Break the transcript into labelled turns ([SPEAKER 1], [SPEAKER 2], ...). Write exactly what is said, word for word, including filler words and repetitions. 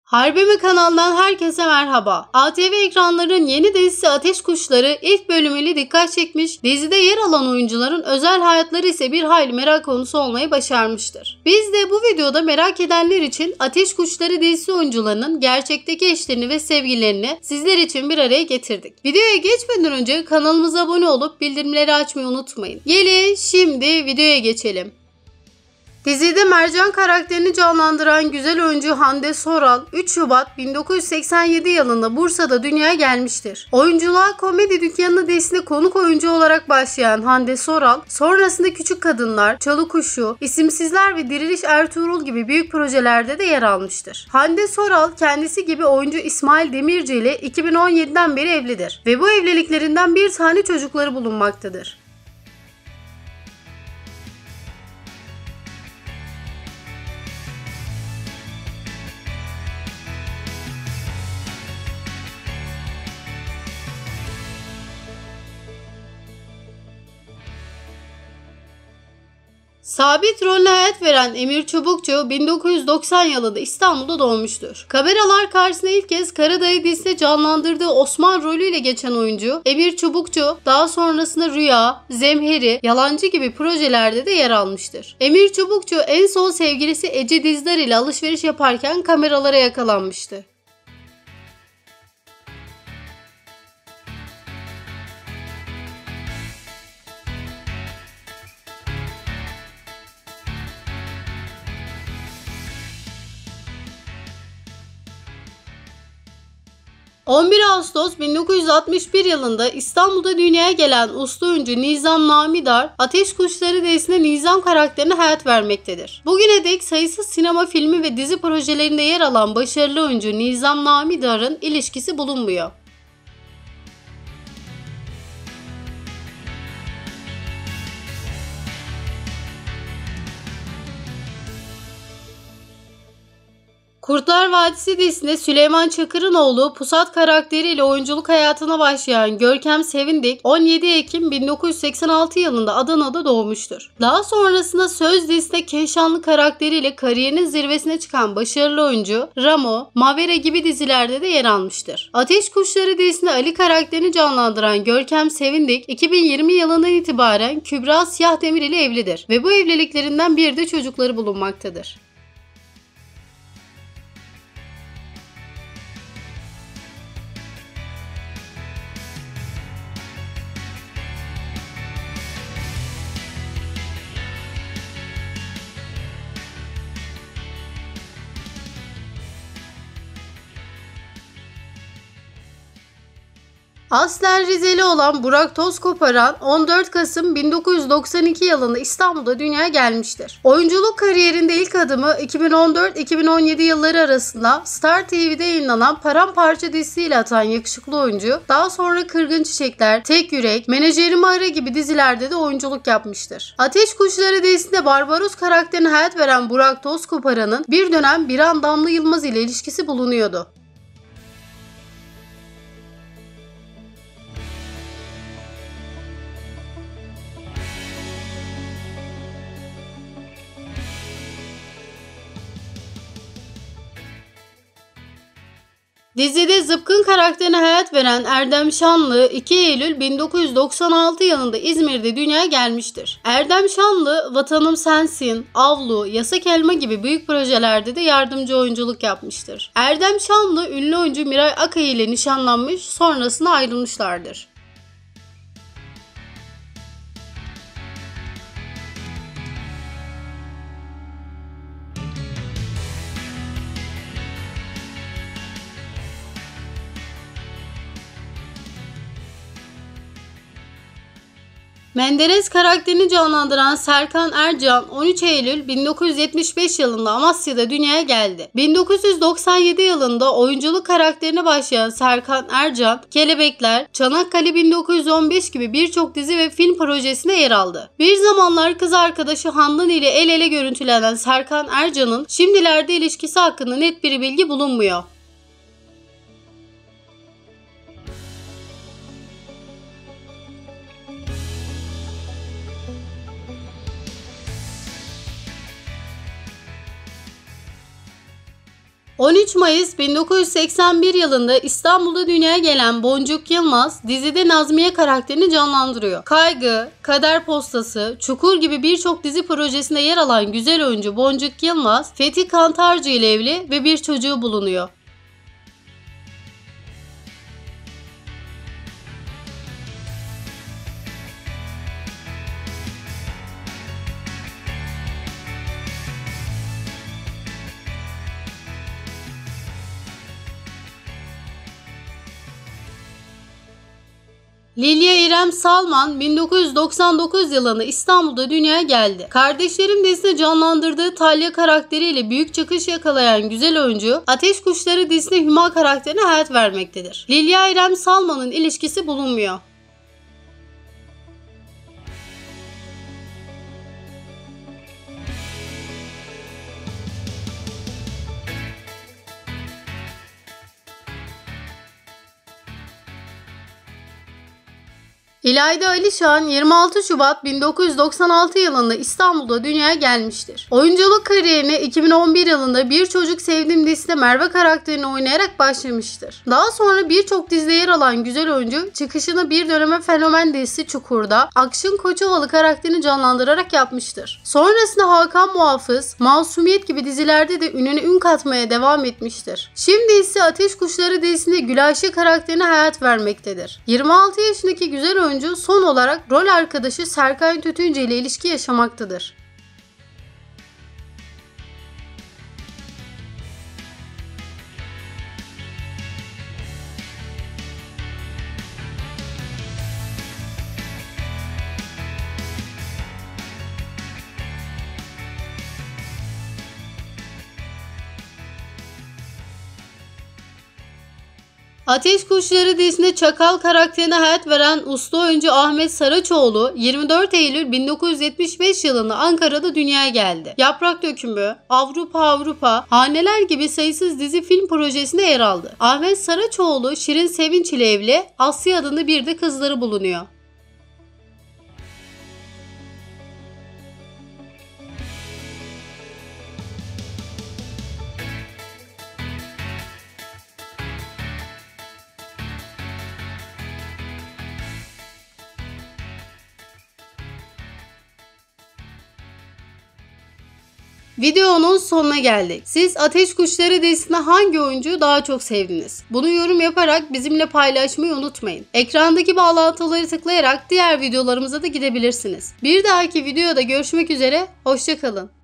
[SPEAKER 1] Harbimi kanalından herkese merhaba. A T V ekranlarının yeni dizisi Ateş Kuşları ilk bölümüyle dikkat çekmiş, dizide yer alan oyuncuların özel hayatları ise bir hayli merak konusu olmayı başarmıştır. Biz de bu videoda merak edenler için Ateş Kuşları dizisi oyuncularının gerçekteki eşlerini ve sevgililerini sizler için bir araya getirdik. Videoya geçmeden önce kanalımıza abone olup bildirimleri açmayı unutmayın. Gelin şimdi videoya geçelim. Dizide Mercan karakterini canlandıran güzel oyuncu Hande Soral, üç Şubat bin dokuz yüz seksen yedi yılında Bursa'da dünyaya gelmiştir. Oyunculuğa Komedi Dükkanı dizisinde konuk oyuncu olarak başlayan Hande Soral, sonrasında Küçük Kadınlar, Çalı Kuşu, İsimsizler ve Diriliş Ertuğrul gibi büyük projelerde de yer almıştır. Hande Soral, kendisi gibi oyuncu İsmail Demirci ile iki bin on yediden beri evlidir ve bu evliliklerinden bir tane çocukları bulunmaktadır. Sabit rolüne hayat veren Emir Çubukçu bin dokuz yüz doksan yılında İstanbul'da doğmuştur. Kameralar karşısında ilk kez Karadayı dizisinde canlandırdığı Osman rolüyle geçen oyuncu Emir Çubukçu daha sonrasında Rüya, Zemheri, Yalancı gibi projelerde de yer almıştır. Emir Çubukçu en son sevgilisi Ece Dizdar ile alışveriş yaparken kameralara yakalanmıştı. on bir Ağustos bin dokuz yüz altmış bir yılında İstanbul'da dünyaya gelen uslu oyuncu Nizam Namidar, Ateş Kuşları dizisinde Nizam karakterine hayat vermektedir. Bugüne dek sayısız sinema filmi ve dizi projelerinde yer alan başarılı oyuncu Nizam Namidar'ın ilişkisi bulunmuyor. Kurtlar Vadisi dizisinde Süleyman Çakır'ın oğlu Pusat karakteriyle oyunculuk hayatına başlayan Görkem Sevindik on yedi Ekim bin dokuz yüz seksen altı yılında Adana'da doğmuştur. Daha sonrasında Söz dizisinde Keşanlı karakteriyle kariyerinin zirvesine çıkan başarılı oyuncu Ramo, Mavera gibi dizilerde de yer almıştır. Ateş Kuşları dizisinde Ali karakterini canlandıran Görkem Sevindik iki bin yirmi yılından itibaren Kübra Siyahdemir ile evlidir ve bu evliliklerinden bir de çocukları bulunmaktadır. Aslen Rizeli olan Burak Tozkoparan on dört Kasım bin dokuz yüz doksan iki yılında İstanbul'da dünyaya gelmiştir. Oyunculuk kariyerinde ilk adımı iki bin on dört iki bin on yedi yılları arasında Star T V'de yayınlanan Paramparça dizisiyle atan yakışıklı oyuncu, daha sonra Kırgın Çiçekler, Tek Yürek, Menajerimi Ara gibi dizilerde de oyunculuk yapmıştır. Ateş Kuşları dizisinde Barbaros karakterine hayat veren Burak Tozkoparan'ın bir dönem Biran Damlı Yılmaz ile ilişkisi bulunuyordu. Dizide Zıpkın karakterine hayat veren Erdem Şanlı iki Eylül bin dokuz yüz doksan altı yılında İzmir'de dünyaya gelmiştir. Erdem Şanlı, Vatanım Sensin, Avlu, Yasak Elma gibi büyük projelerde de yardımcı oyunculuk yapmıştır. Erdem Şanlı, ünlü oyuncu Miray Akay ile nişanlanmış, sonrasında ayrılmışlardır. Menderes karakterini canlandıran Serkan Ercan on üç Eylül bin dokuz yüz yetmiş beş yılında Amasya'da dünyaya geldi. bin dokuz yüz doksan yedi yılında oyunculuk karakterine başlayan Serkan Ercan, Kelebekler, Çanakkale bin dokuz yüz on beş gibi birçok dizi ve film projesine yer aldı. Bir zamanlar kız arkadaşı Handan ile el ele görüntülenen Serkan Ercan'ın şimdilerde ilişkisi hakkında net bir bilgi bulunmuyor. on üç Mayıs bin dokuz yüz seksen bir yılında İstanbul'da dünyaya gelen Boncuk Yılmaz dizide Nazmiye karakterini canlandırıyor. Kaygı, Kader Postası, Çukur gibi birçok dizi projesinde yer alan güzel oyuncu Boncuk Yılmaz, Fethi Kantarcı ile evli ve bir çocuğu bulunuyor. Lilya İrem Salman bin dokuz yüz doksan dokuz yılında İstanbul'da dünyaya geldi. Kardeşlerim dizisinde canlandırdığı Talya karakteriyle büyük çıkış yakalayan güzel oyuncu, Ateş Kuşları dizisinde Hüma karakterine hayat vermektedir. Lilya İrem Salman'ın ilişkisi bulunmuyor. İlayda Alişan yirmi altı Şubat bin dokuz yüz doksan altı yılında İstanbul'da dünyaya gelmiştir. Oyunculuk kariyerine iki bin on bir yılında Bir Çocuk Sevdim dizisinde Merve karakterini oynayarak başlamıştır. Daha sonra birçok dizide yer alan güzel oyuncu çıkışını Bir Döneme Fenomen dizisi Çukur'da Akşın Koçovalı karakterini canlandırarak yapmıştır. Sonrasında Hakan Muhafız, Masumiyet gibi dizilerde de ününe ün katmaya devam etmiştir. Şimdi ise Ateş Kuşları dizisinde Gülayşe karakterine hayat vermektedir. yirmi altı yaşındaki güzel oyuncu son olarak rol arkadaşı Serkan Tütüncü ile ilişki yaşamaktadır. Ateş Kuşları dizisinde Çakal karakterine hayat veren usta oyuncu Ahmet Saraçoğlu yirmi dört Eylül bin dokuz yüz yetmiş beş yılında Ankara'da dünyaya geldi. Yaprak Dökümü, Avrupa Avrupa, Haneler gibi sayısız dizi film projesinde yer aldı. Ahmet Saraçoğlu Şirin Sevinç ile evli, Asya adında bir de kızları bulunuyor. Videonun sonuna geldik. Siz Ateş Kuşları dizisinde hangi oyuncuyu daha çok sevdiniz? Bunu yorum yaparak bizimle paylaşmayı unutmayın. Ekrandaki bağlantıları tıklayarak diğer videolarımıza da gidebilirsiniz. Bir dahaki videoda görüşmek üzere, hoşça kalın.